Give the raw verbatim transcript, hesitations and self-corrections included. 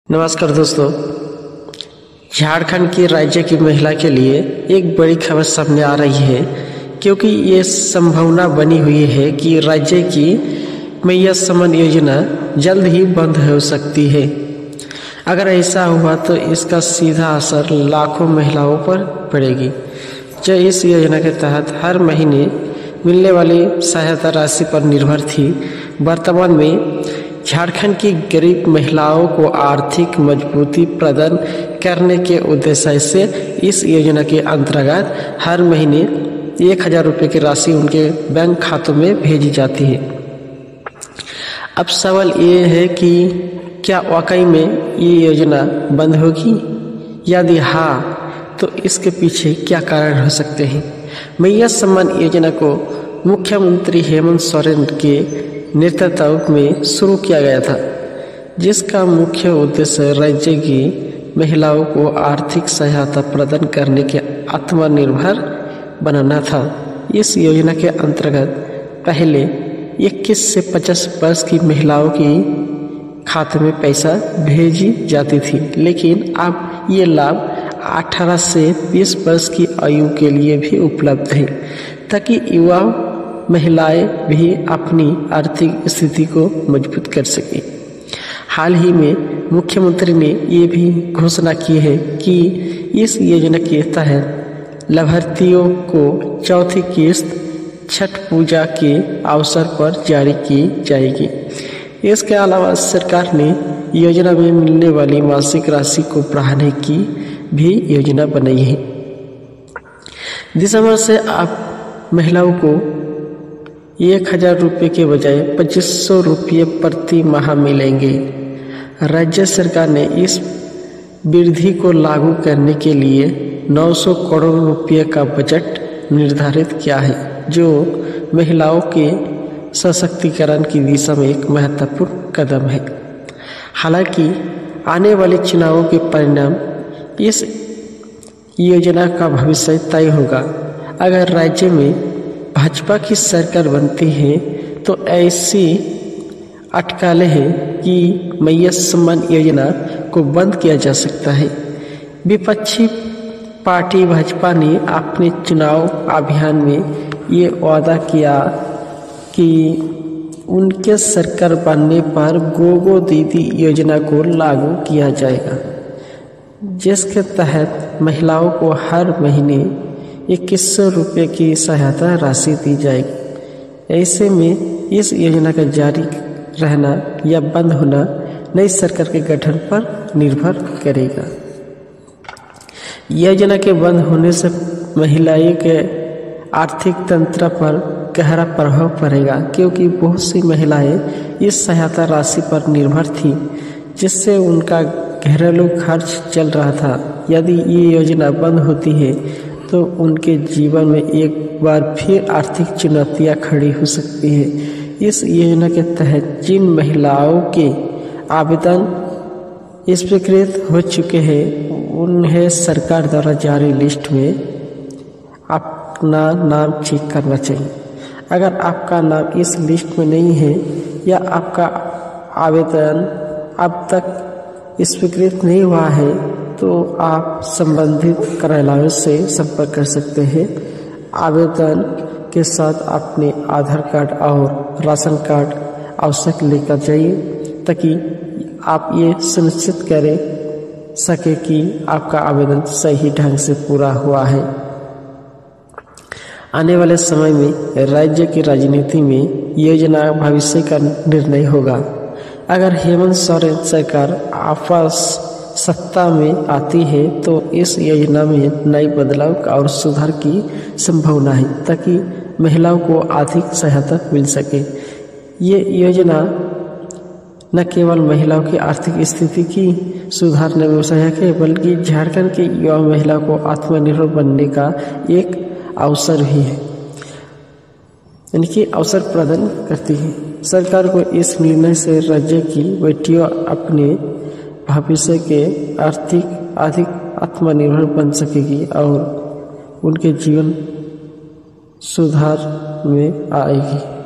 नमस्कार दोस्तों, झारखंड की राज्य की महिला के लिए एक बड़ी खबर सामने आ रही है, क्योंकि ये संभावना बनी हुई है कि राज्य की मैया सम्मान योजना जल्द ही बंद हो सकती है। अगर ऐसा हुआ तो इसका सीधा असर लाखों महिलाओं पर पड़ेगी, जो इस योजना के तहत हर महीने मिलने वाली सहायता राशि पर निर्भर थी। वर्तमान में झारखंड की गरीब महिलाओं को आर्थिक मजबूती प्रदान करने के उद्देश्य से इस योजना के अंतर्गत हर महीने एक हजार रुपये की राशि उनके बैंक खातों में भेजी जाती है। अब सवाल ये है कि क्या वाकई में ये योजना बंद होगी? यदि हाँ, तो इसके पीछे क्या कारण हो सकते हैं? मैया सम्मान योजना को मुख्यमंत्री हेमंत सोरेन के नेतृत्व में शुरू किया गया था, जिसका मुख्य उद्देश्य राज्य की महिलाओं को आर्थिक सहायता प्रदान करने के आत्मनिर्भर बनाना था। इस योजना के अंतर्गत पहले इक्कीस से पचास वर्ष की महिलाओं की खाते में पैसा भेजी जाती थी, लेकिन अब ये लाभ अठारह से बीस वर्ष की आयु के लिए भी उपलब्ध है, ताकि युवा महिलाएं भी अपनी आर्थिक स्थिति को मजबूत कर सकें। हाल ही में मुख्यमंत्री ने ये भी घोषणा की है कि इस योजना के तहत लाभार्थियों को चौथी किस्त छठ पूजा के अवसर पर जारी की जाएगी। इसके अलावा सरकार ने योजना में मिलने वाली मासिक राशि को बढ़ाने की भी योजना बनाई है। दिसंबर से आप महिलाओं को एक हजार रुपये के बजाय पच्चीस सौ रुपये प्रति माह मिलेंगे। राज्य सरकार ने इस वृद्धि को लागू करने के लिए नौ सौ करोड़ रुपये का बजट निर्धारित किया है, जो महिलाओं के सशक्तिकरण की दिशा में एक महत्वपूर्ण कदम है। हालांकि आने वाले चुनावों के परिणाम इस योजना का भविष्य तय होगा। अगर राज्य में भाजपा की सरकार बनती है तो ऐसी अटकलें हैं कि मैया सम्मान योजना को बंद किया जा सकता है। विपक्षी पार्टी भाजपा ने अपने चुनाव अभियान में ये वादा किया कि उनके सरकार बनने पर गोगो दीदी योजना को लागू किया जाएगा, जिसके तहत महिलाओं को हर महीने इक्कीस सौ रुपये की सहायता राशि दी जाएगी। ऐसे में इस योजना का जारी रहना या बंद होना नई सरकार के गठन पर निर्भर करेगा। योजना के बंद होने से महिलाओं के आर्थिक तंत्र पर गहरा प्रभाव पड़ेगा, क्योंकि बहुत सी महिलाएं इस सहायता राशि पर निर्भर थीं, जिससे उनका घरेलू खर्च चल रहा था। यदि ये योजना बंद होती है तो उनके जीवन में एक बार फिर आर्थिक चुनौतियां खड़ी हो सकती हैं। इस योजना के तहत जिन महिलाओं के आवेदन स्वीकृत हो चुके हैं, उन्हें सरकार द्वारा जारी लिस्ट में अपना नाम चेक करना चाहिए। अगर आपका नाम इस लिस्ट में नहीं है या आपका आवेदन अब तक स्वीकृत नहीं हुआ है, तो आप संबंधित कार्यालयों से संपर्क कर सकते हैं। आवेदन के साथ अपने आधार कार्ड और राशन कार्ड आवश्यक लेकर जाइए, ताकि आप ये सुनिश्चित करें सके कि आपका आवेदन सही ढंग से पूरा हुआ है। आने वाले समय में राज्य की राजनीति में योजना भविष्य का निर्णय होगा। अगर हेमंत सोरेन सरकार वापस सत्ता में आती है तो इस योजना में नए बदलाव और सुधार की संभावना है, ताकि महिलाओं को आर्थिक सहायता मिल सके। ये योजना न केवल महिलाओं की आर्थिक स्थिति की सुधारने में सहायक है, बल्कि झारखंड की युवा महिलाओं को आत्मनिर्भर बनने का एक अवसर भी है, यानी कि अवसर प्रदान करती है। सरकार को इस निर्णय से राज्य की बेटियां अपने भविष्य के आर्थिक अधिक आत्मनिर्भर बन सकेगी और उनके जीवन सुधार में आएगी।